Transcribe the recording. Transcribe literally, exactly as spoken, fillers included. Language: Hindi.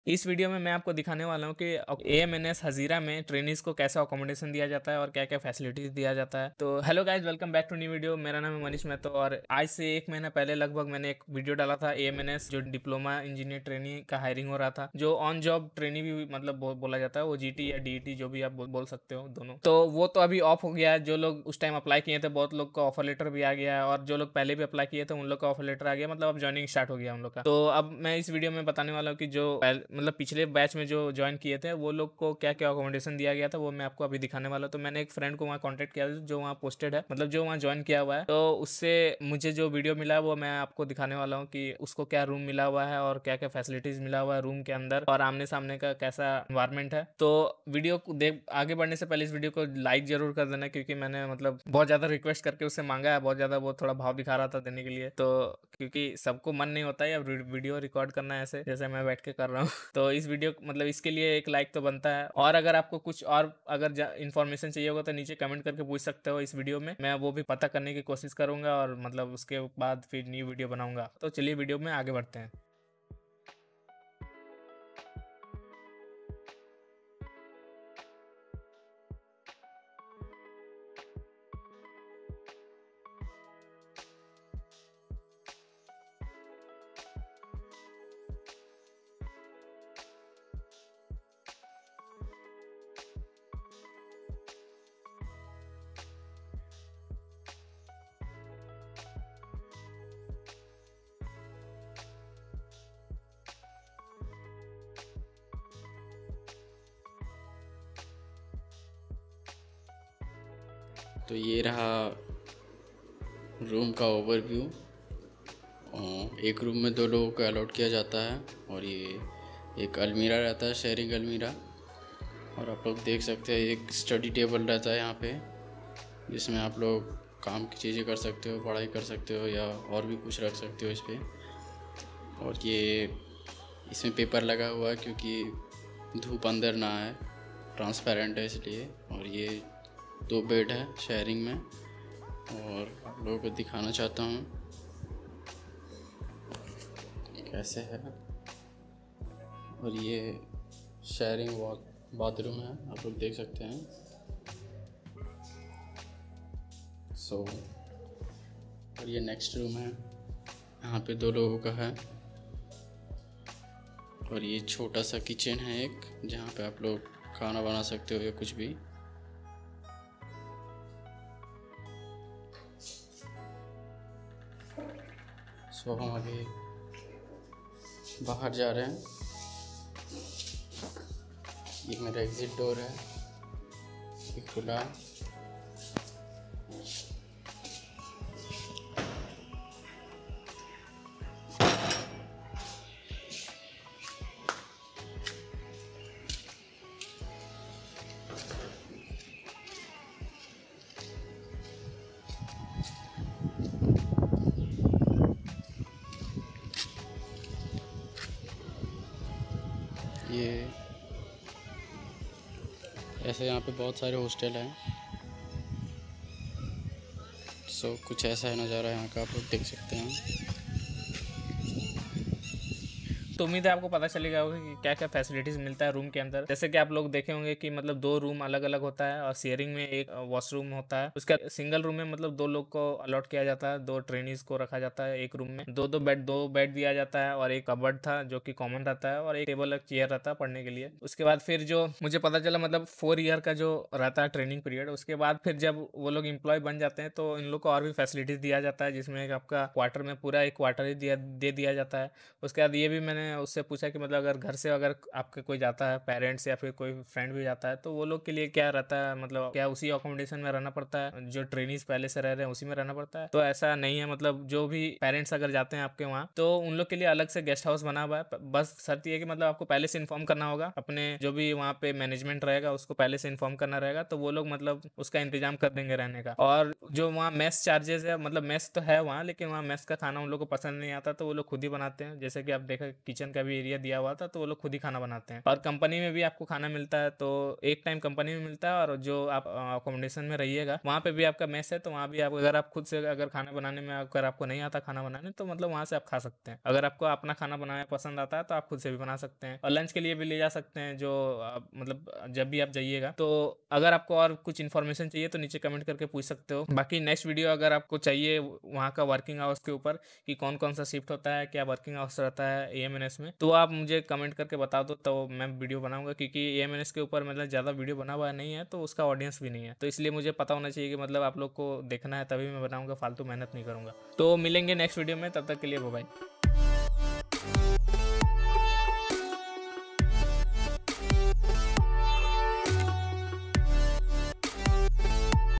इस वीडियो में मैं आपको दिखाने वाला हूँ कि एएमएनएस हज़ीरा में ट्रेनीज को कैसा अकोमोडेशन दिया जाता है और क्या-क्या फैसिलिटीज़ दिया जाता है। तो hello guys, welcome back to new video. मेरा नाम है मनीष महतो और आज से एक महीना पहले लगभग मैंने एक वीडियो डाला था एएमएनएस जो डिप्लोमा इंजीनियर ट्रेनी का हायरिंग हो रहा था, जो ऑन जॉब ट्रेनी भी मतलब बो, बोला जाता है, वो जीटी या डीईटी जो भी आप बो, बोल सकते हो दोनों। तो वो तो अभी ऑफ हो गया है। जो लोग उस टाइम अप्लाई किए थे बहुत लोग का ऑफर लेटर भी आ गया है और जो लोग पहले भी अप्लाई किए थे उन लोग का ऑफर लेटर आ गया, मतलब अब ज्वाइनिंग स्टार्ट हो गया उन लोग का। तो अब मैं इस वीडियो में बताने वाला हूँ कि जो मतलब पिछले बैच में जो ज्वाइन किए थे वो लोग को क्या क्या अकोमोडेशन दिया गया था वो मैं आपको अभी दिखाने वाला हूँ। तो मैंने एक फ्रेंड को वहाँ कॉन्टेक्ट किया जो वहाँ पोस्टेड है, मतलब जो वहाँ ज्वाइन किया हुआ है। तो उससे मुझे जो वीडियो मिला है वो मैं आपको दिखाने वाला हूँ कि उसको क्या रूम मिला हुआ है और क्या क्या फैसिलिटीज मिला हुआ है रूम के अंदर और आमने सामने का कैसा इन्वायरमेंट है। तो वीडियो को देख आगे बढ़ने से पहले इस वीडियो को लाइक जरूर कर देना, क्योंकि मैंने मतलब बहुत ज्यादा रिक्वेस्ट करके उससे मांगा है, बहुत ज्यादा वो थोड़ा भाव दिखा रहा था देने के लिए। तो क्योंकि सबको मन नहीं होता है अब वीडियो रिकॉर्ड करना है ऐसे जैसे मैं बैठ के कर रहा हूँ। तो इस वीडियो मतलब इसके लिए एक लाइक तो बनता है। और अगर आपको कुछ और अगर इन्फॉर्मेशन चाहिए होगा तो नीचे कमेंट करके पूछ सकते हो इस वीडियो में, मैं वो भी पता करने की कोशिश करूंगा और मतलब उसके बाद फिर न्यू वीडियो बनाऊंगा। तो चलिए वीडियो में आगे बढ़ते हैं। तो ये रहा रूम का ओवरव्यू। एक रूम में दो लोगों को अलॉट किया जाता है और ये एक अलमीरा रहता है, शेयरिंग अलमीरा। और आप लोग देख सकते हैं एक स्टडी टेबल रहता है यहाँ पे, जिसमें आप लोग काम की चीज़ें कर सकते हो, पढ़ाई कर सकते हो या और भी कुछ रख सकते हो इस पर। और ये इसमें पेपर लगा हुआ है क्योंकि धूप अंदर ना आए, ट्रांसपेरेंट है इसलिए। और ये दो बेड है शेयरिंग में और आप लोगों को दिखाना चाहता हूँ कैसे है। और ये शेयरिंग बाथरूम है, आप लोग देख सकते हैं। सो so, और ये नेक्स्ट रूम है, यहाँ पे दो लोगों का है। और ये छोटा सा किचन है एक, जहाँ पे आप लोग खाना बना सकते हो या कुछ भी। सो हम अभी बाहर जा रहे हैं। ये मेरा एग्जिट डोर है, ये खुला है। ये ऐसे यहाँ पे बहुत सारे हॉस्टल हैं। सो कुछ ऐसा है नज़ारा यहाँ का, आप लोग देख सकते हैं। तो उम्मीद है आपको पता चलेगा होगा कि क्या क्या फैसिलिटीज मिलता है रूम के अंदर। जैसे कि आप लोग देखे होंगे कि मतलब दो रूम अलग अलग होता है और शेयरिंग में एक वॉशरूम होता है। उसका सिंगल रूम में मतलब दो लोग को अलॉट किया जाता है, दो ट्रेनीज को रखा जाता है एक रूम में। दो दो बेड दो बेड दिया जाता है और एक कबर्ड था जो कि कॉमन रहता है और एक टेबल एक चेयर रहता है पढ़ने के लिए। उसके बाद फिर जो मुझे पता चला मतलब फोर ईयर का जो रहता है ट्रेनिंग पीरियड, उसके बाद फिर जब वो लोग इम्प्लॉय बन जाते हैं तो इन लोग को और भी फैसिलिटीज दिया जाता है, जिसमें आपका क्वार्टर में पूरा एक क्वार्टर ही दिया दे दिया जाता है। उसके बाद ये भी मैंने उससे पूछा कि मतलब अगर घर से अगर आपके कोई जाता है, पेरेंट्स या फिर कोई फ्रेंड भी जाता है, तो वो लोग के लिए क्या रहता है, मतलब क्या उसी अकोमोडेशन में रहना पड़ता है जो ट्रेनीज पहले से रह रहे हैं उसी में रहना पड़ता है? तो ऐसा नहीं है, मतलब जो भी पेरेंट्स अगर जाते हैं आपके वहाँ तो उन लोग के लिए अलग से गेस्ट हाउस बना हुआ है। बस शर्त ये है कि मतलब आपको पहले से इन्फॉर्म करना होगा, अपने जो भी वहाँ पे मैनेजमेंट रहेगा उसको पहले से इन्फॉर्म करना रहेगा, तो वो लोग मतलब उसका इंतजाम कर देंगे रहने का। और जो वहाँ मेस चार्जेस है, मतलब मेस तो है वहाँ, लेकिन वहाँ मेस का खाना उन लोग को पसंद नहीं आता तो वो लोग खुद ही बनाते हैं। जैसे कि आप देखा किचन किचन का भी एरिया दिया हुआ था, तो वो लोग खुद ही खाना बनाते हैं। और कंपनी में भी आपको खाना मिलता है, तो एक टाइम कंपनी में मिलता है और जो आप अकोमोडेशन में रहिएगा वहाँ पे भी आपका मेस है, तो वहाँ भी आप अगर आप खुद से अगर खाना बनाने में अगर आपको नहीं आता खाना बनाने, तो मतलब वहाँ से आप खा सकते हैं। अगर आपको अपना खाना बनाना पसंद आता है तो आप खुद से भी बना सकते हैं, और लंच के लिए भी ले जा सकते हैं, जो आप मतलब जब भी आप जाइएगा। तो अगर आपको और कुछ इन्फॉर्मेशन चाहिए तो नीचे कमेंट करके पूछ सकते हो। बाकी नेक्स्ट वीडियो अगर आपको चाहिए वहाँ का वर्किंग आवर्स के ऊपर कि कौन कौन सा शिफ्ट होता है, क्या वर्किंग आवर्स रहता है ए एम एन एस में, तो आप मुझे कमेंट करके बता दो, तो मैं वीडियो बनाऊंगा। क्योंकि ए एम एन एस के ऊपर मतलब ज़्यादा वीडियो बना हुआ नहीं है, तो उसका ऑडियंस भी नहीं है, तो इसलिए मुझे पता होना चाहिए कि मतलब आप लोग को देखना है, तभी मैं बनाऊंगा, फालतू मेहनत नहीं करूँगा। तो मिलेंगे नेक्स्ट वीडियो में, तब तक के लिए बाय बाय।